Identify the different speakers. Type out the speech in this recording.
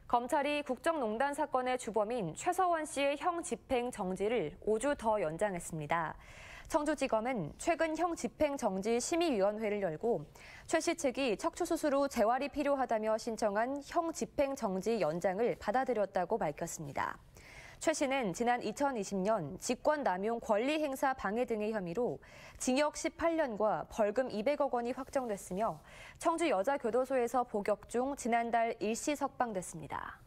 Speaker 1: 검찰이 국정농단 사건의 주범인 최서원 씨의 형 집행 정지를 5주 더 연장했습니다. 청주지검은 최근 형 집행 정지 심의위원회를 열고 최 씨 측이 척추수술 후 재활이 필요하다며 신청한 형 집행 정지 연장을 받아들였다고 밝혔습니다. 최 씨는 지난 2020년 직권남용 권리행사 방해 등의 혐의로 징역 18년과 벌금 200억 원이 확정됐으며 청주여자교도소에서 복역 중 지난달 일시 석방됐습니다.